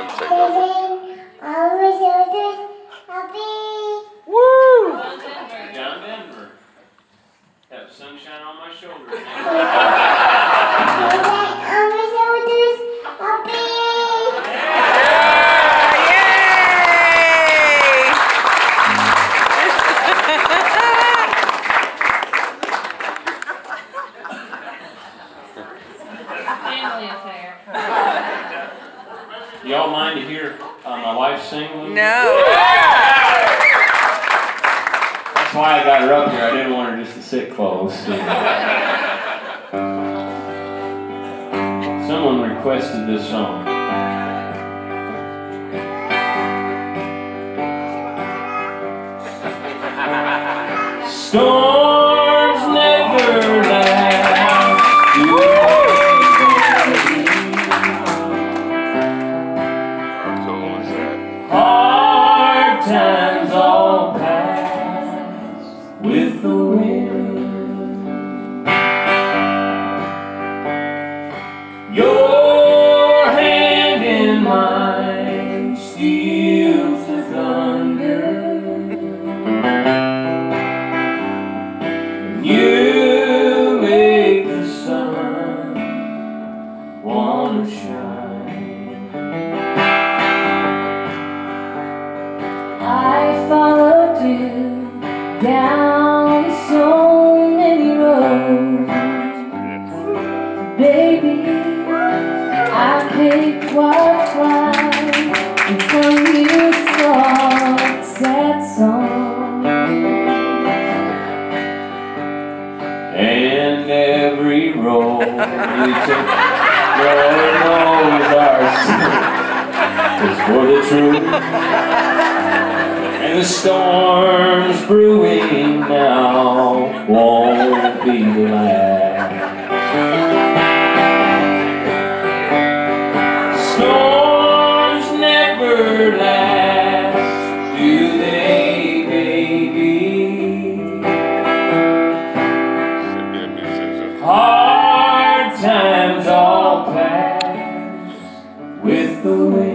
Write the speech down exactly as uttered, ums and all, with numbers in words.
them take over. Woo! John Denver. Have sunshine on my shoulders. Family affair. Y'all mind to hear uh, my wife sing with me? No. That's why I got her up here. I didn't want her just to sit close. Someone requested this song. Storms never last. How cool is that? Hard times all pass with the wind. Your hand in mine steals the thunder. You make the sun wanna shine. I followed you down so many roads, baby. I picked what's right and sung you soft, sad songs. And every road we took, Lord knows our sin is for the truth. And the storms brewing now won't be the last. Storms never last, do they, baby? Hard times all pass with the wind.